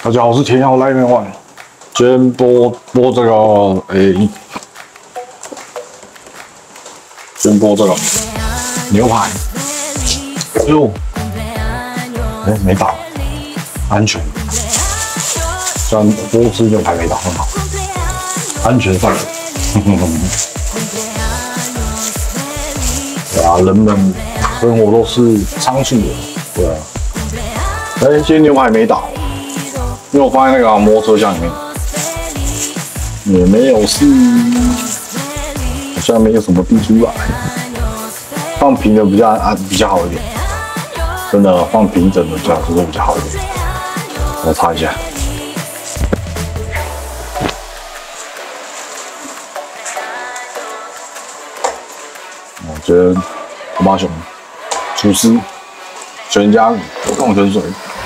大家好，我是田浩赖面万。今天播这个，先播这个牛排。哎呦，没打，安全。虽然多吃牛排没打很好，安全上。对啊，人们生活都是仓促的，对啊。今天牛排没打。因为我放在那个摩托车箱里面，也没有事，好像没有什么滴出来。放平的比较好一点，真的放平整的价值会比较好一点。我擦一下，我觉得河马熊厨师全家矿泉水。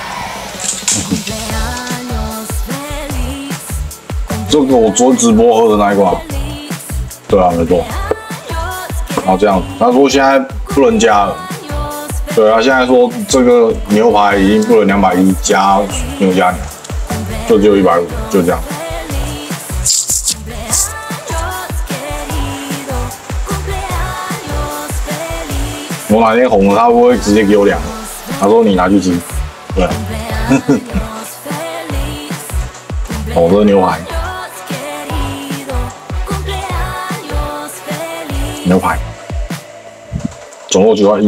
这个我昨天直播喝的那一罐，对啊，没错。然后这样，他说现在不能加了，对啊，现在说这个牛排已经不能210加牛加牛，就只有150，就这样。我哪天红了，他会不会直接给我2个？他说你拿去吃，对。哦，这个牛排。牛排，总共就要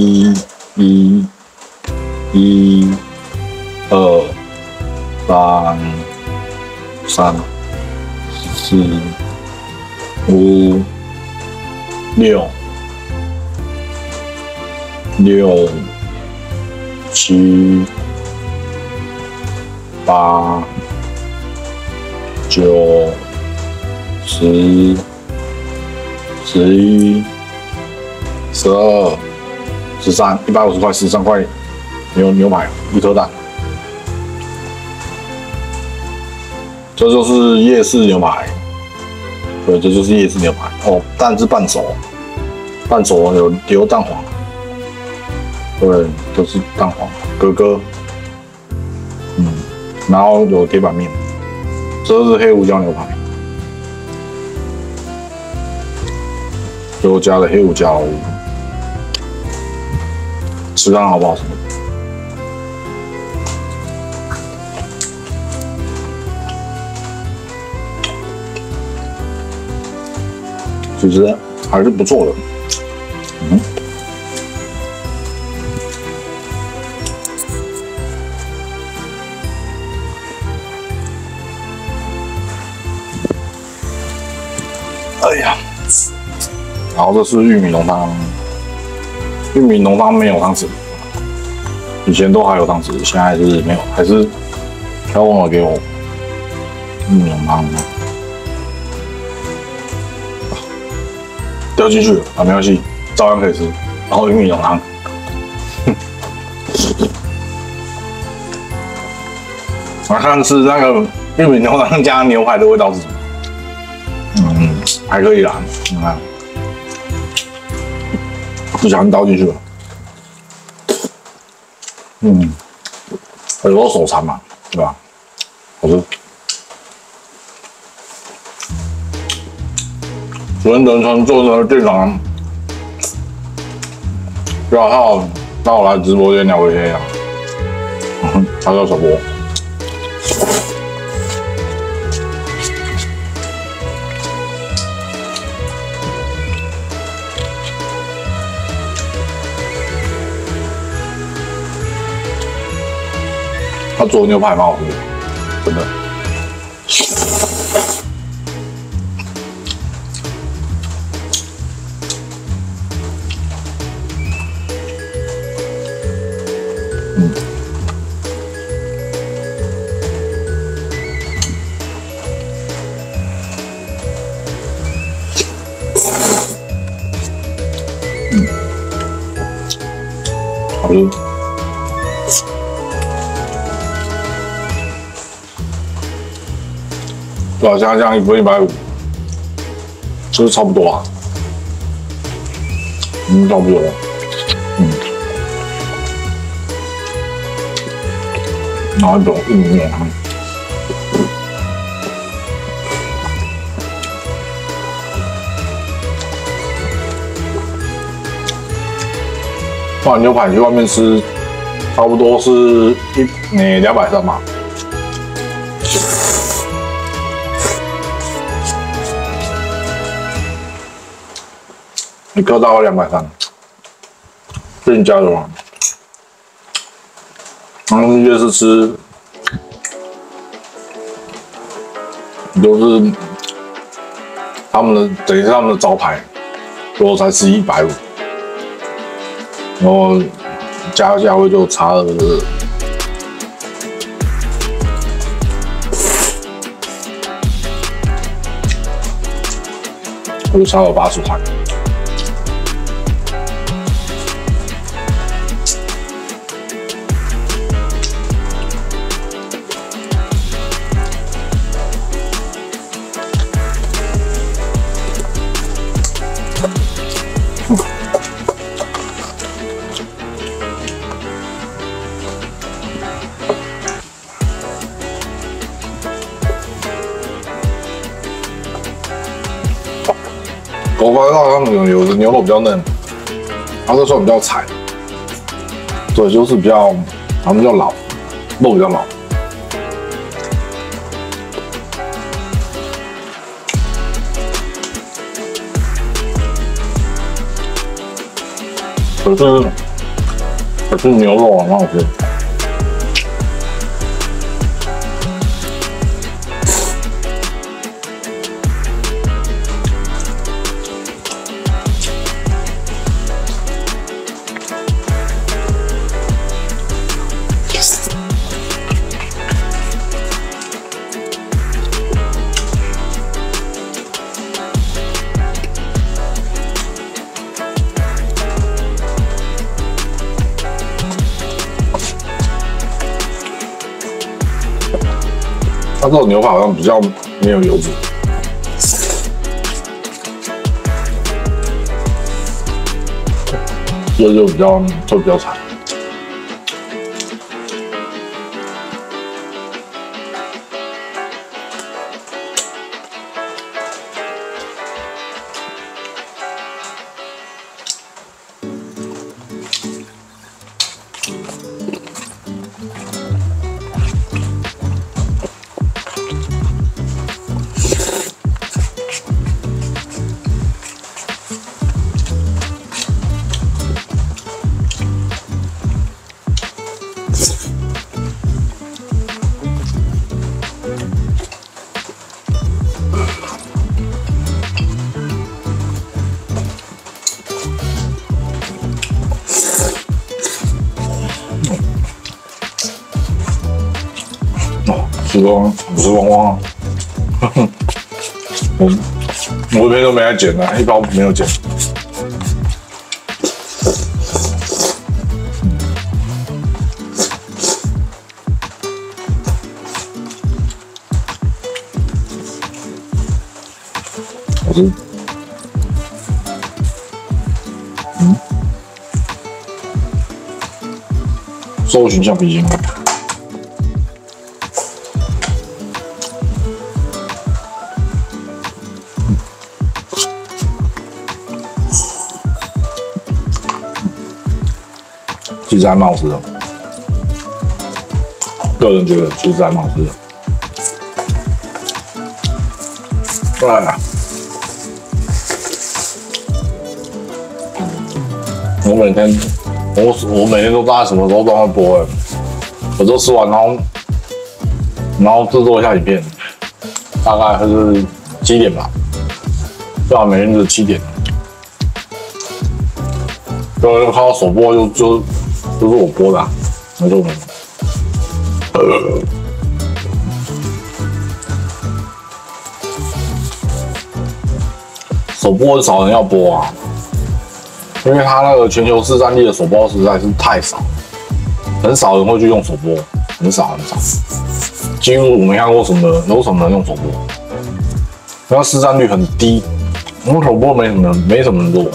1、2、3、4、5、6、7、8、9、10、11、12、13、150块，13块牛排，1颗蛋。这就是夜市牛排，对，这就是夜市牛排。哦，蛋是半熟，半熟有留蛋黄，对，都是蛋黄，哥，然后有铁板面，这是黑胡椒牛排。给我加了黑胡椒，吃看好不好吃？其实还是不错的，哎呀。然后这是玉米浓汤，玉米浓汤没有汤匙，以前都还有汤匙，现在是没有，还是他忘了给我玉米浓汤，掉进去了啊，没关系，照样可以吃。然后玉米浓汤，我看是那个玉米浓汤加牛排的味道是什么？还可以啦，你看。不小心倒进去了，有时候手残嘛，对吧？好吃。昨天仁川做的店长，叫我来直播间聊天啊，他叫小波。他做的牛排蛮好吃的，真的。好吃。对啊，现在这样1份150，就是差不多啊。差不多。然后一种玉米浓汤。 碗牛排去外面吃，差不多是230嘛。一颗大概230，自己加油啊！然后夜市吃，都是他们的，等于是他们的招牌，我才吃150，然后价位就差了，就差了80块。我发现他们有的牛肉比较嫩，它这算比较柴，对，就是比较，他们比较老，肉比较老。可是牛肉啊，蛮好吃。它这种牛排好像比较没有油脂，所以就比较柴。时光汪啊！我这边都没来剪呢，一包没有剪。好吃。搜寻橡皮筋。其实还蛮好吃的，个人觉得其实还蛮好吃的。对啊，我每天都大概什么时候都会播，我都吃完然后制作一下影片，大概还是7点吧，对啊，每天就是7点。就看到首播就是我播的、啊，没错没错。首播少人要播啊，因为他那个全球市占率的首播实在是太少，很少人会去用首播，很少，几乎我没看过有什么人用首播，那市占率很低，因为首播没什么人做。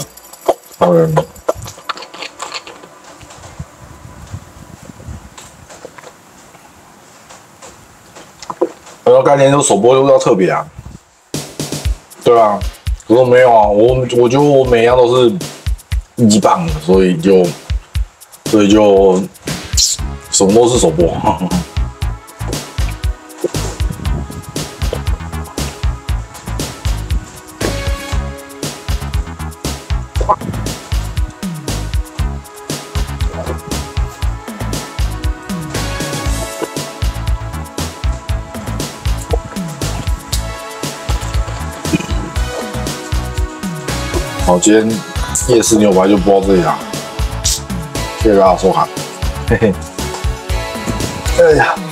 很多概念就是首播就是要特别啊，对啊，可是没有啊，我觉得我每样都是1棒的，所以就所以就什么都是首播。好，今天夜市牛排就播到这里啦，谢谢大家收看，嘿嘿，哎呀。